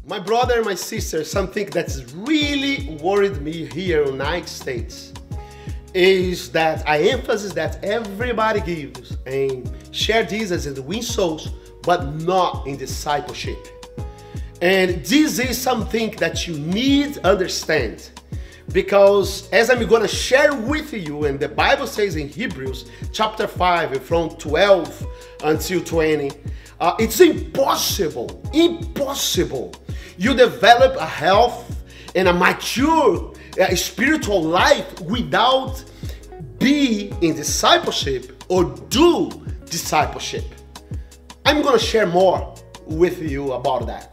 My brother and my sister, something that's really worried me here in the United States is that I emphasize that everybody gives and share Jesus and win souls, but not in discipleship. And this is something that you need to understand, because as I'm going to share with you, and the Bible says in Hebrews chapter 5 from 12 until 20, it's impossible you develop a health and a mature spiritual life without be in discipleship or do discipleship. I'm going to share more with you about that.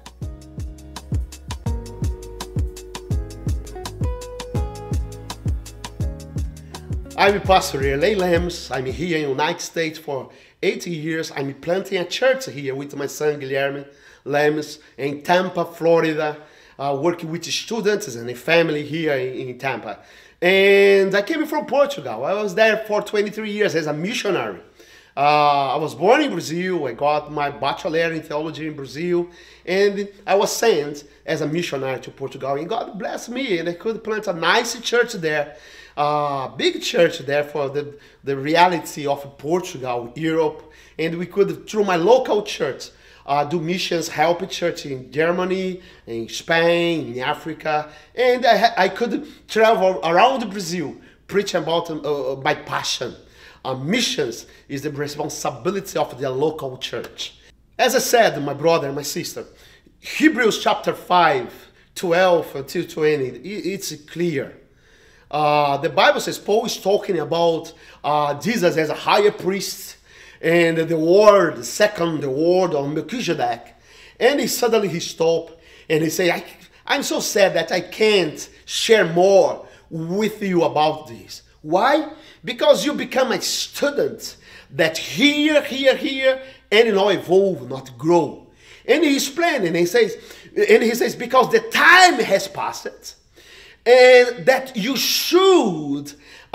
I'm Pastor Erlei. I'm here in the United States for 80 years. I'm planting a church here with my son Guilherme Lemes in Tampa, Florida, working with students and a family here in Tampa. And I came from Portugal. I was there for 23 years as a missionary. I was born in Brazil. I got my bachelor in theology in Brazil, and I was sent as a missionary to Portugal. And God blessed me, and I could plant a nice church there, big church there for the reality of Portugal, Europe, and we could, through my local church, do missions, help church in Germany, in Spain, in Africa, and I could travel around Brazil, preach about my passion. Missions is the responsibility of the local church. As I said, my brother and my sister, Hebrews chapter 5, 12 until 20, it's clear. The Bible says Paul is talking about Jesus as a higher priest, and the word on Melchizedek. And he stopped and he said, I'm so sad that I can't share more with you about this. Why? Because you become a student that hear, and not evolve, not grow. And he explained, and he says, because the time has passed, and that you should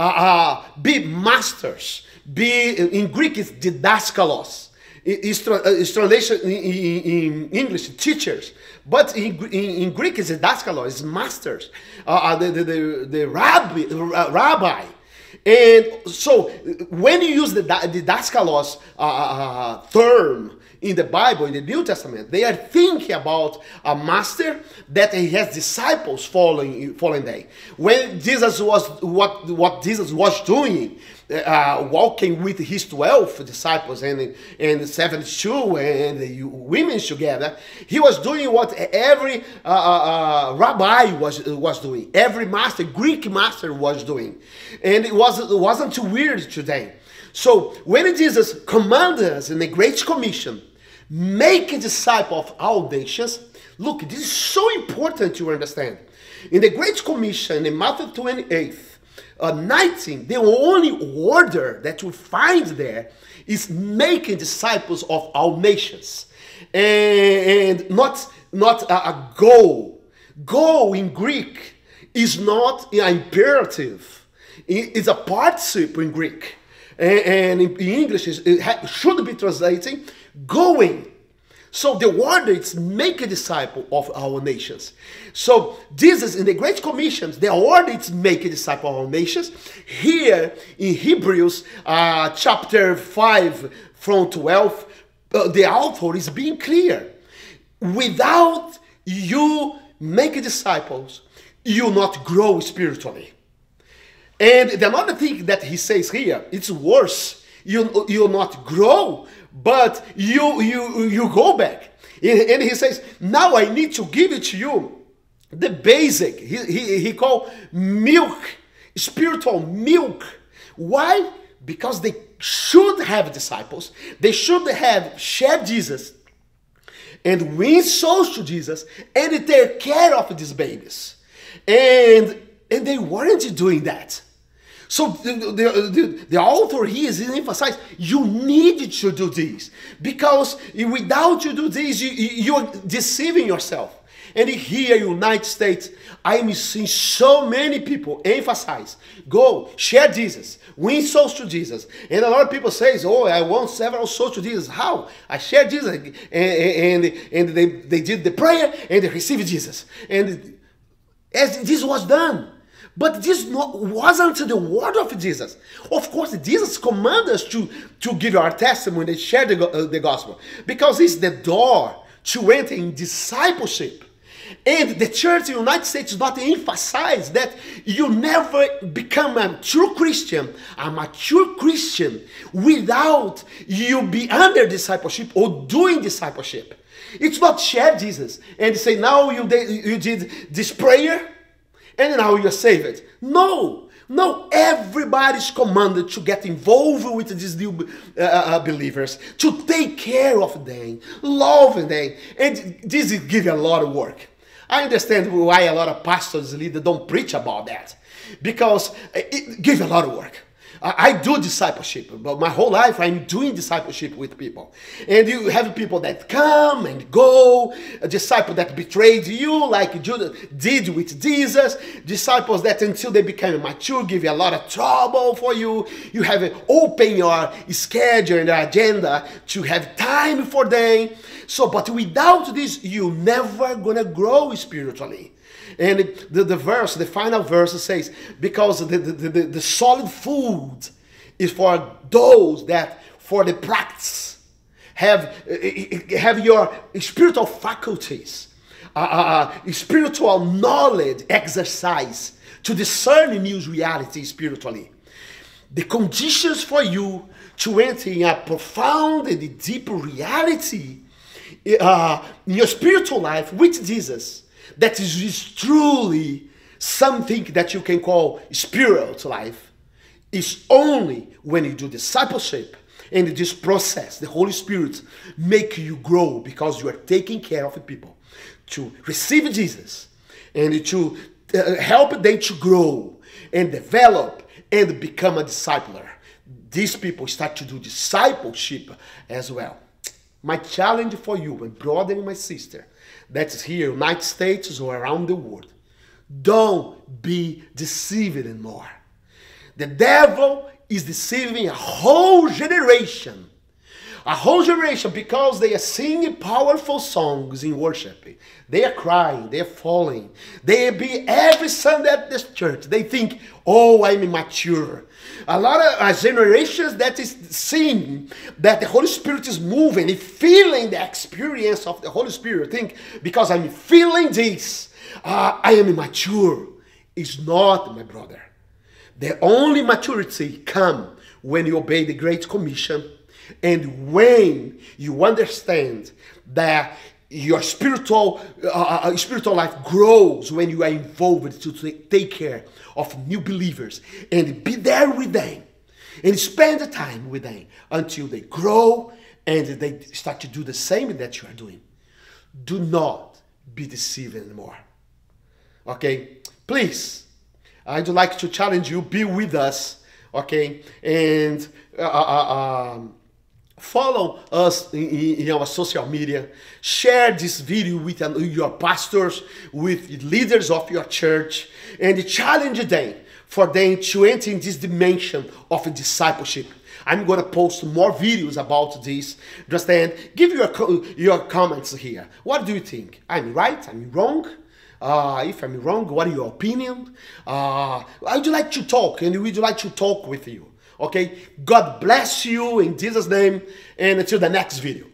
be masters. In Greek it's didaskalos. It's translation in English, teachers. But in Greek it's didaskalos, it's masters. The rabbi. And so when you use the didaskalos term in the Bible, in the New Testament, they are thinking about a master that he has disciples following them. When Jesus was, what Jesus was doing, walking with his 12 disciples and 72 and the women together, he was doing what every rabbi was doing, every master, Greek master was doing, and it wasn't too weird to them. So when Jesus commanded us in the Great Commission, make a disciple of all nations. Look, this is so important to understand. In the Great Commission, in Matthew 28, 19, the only order that we find there is making disciples of all nations, and not a goal. Goal in Greek is not an imperative; it's a participle in Greek, and in English it should be translating going. So the word is make a disciple of our nations. So Jesus in the Great Commissions, the order is make a disciple of our nations. Here in Hebrews chapter 5 from 12, the author is being clear. Without you make disciples, you not grow spiritually. And the another thing that he says here, it's worse. You not grow, but you go back. And he says, now I need to give it to you, the basic. He called milk, spiritual milk. Why? Because they should have disciples. They should have shared Jesus and win souls to Jesus and take care of these babies. And they weren't doing that. So the author here is emphasizing you need to do this, because without you do this, you're deceiving yourself. And here in the United States, I am seeing so many people emphasize, go, share Jesus, win souls to Jesus. And a lot of people say, oh, I want several souls to Jesus. How? I share Jesus, and they did the prayer, and they received Jesus. And as this was done. But this wasn't the word of Jesus. Of course, Jesus commands us to give our testimony and share the gospel, because it's the door to enter in discipleship. And the church in the United States does not emphasize that you never become a true Christian, a mature Christian, without you be under discipleship or doing discipleship. It's not share Jesus and say, now you did this prayer, and now you're saved. No, everybody's commanded to get involved with these new believers, to take care of them, love them, and this gives a lot of work. I understand why a lot of pastors and leaders don't preach about that, because it gives a lot of work. I do discipleship, but my whole life I'm doing discipleship with people. And you have people that come and go, a disciple that betrayed you like Judas did with Jesus, disciples that until they become mature give you a lot of trouble for you. You have to open your schedule and agenda to have time for them. So, but without this, you're never going to grow spiritually. And the final verse says, because the solid food is for those that for the practice have your spiritual faculties, spiritual knowledge exercise to discern new reality spiritually. The conditions for you to enter in a profound and deep reality in your spiritual life with Jesus, that is truly something that you can call spiritual life, is only when you do discipleship. And this process, the Holy Spirit make you grow, because you are taking care of the people to receive Jesus and to help them to grow and develop and become a discipler. These people start to do discipleship as well. My challenge for you, my brother and my sister, that is here in the United States or around the world, don't be deceived anymore. The devil is deceiving a whole generation. A whole generation, because they are singing powerful songs in worship. They are crying, they are falling. They be every Sunday at this church. They think, oh, I'm immature. A lot of generations that is seeing that the Holy Spirit is moving and feeling the experience of the Holy Spirit. Think, because I'm feeling this, I am immature. It's not, my brother. The only maturity comes when you obey the Great Commission, and when you understand that your spiritual life grows when you are involved to take care of new believers and be there with them and spend the time with them until they grow and they start to do the same that you are doing. Do not be deceived anymore. Okay? Please, I'd like to challenge you, be with us, okay? And follow us in our social media. Share this video with your pastors, with leaders of your church, and challenge them for them to enter in this dimension of discipleship. I'm going to post more videos about this. Understand? Give your comments here. What do you think? I'm right? I'm wrong? If I'm wrong, what is your opinion? I'd like to talk, and we'd like to talk with you. Okay? God bless you in Jesus' name, and until the next video.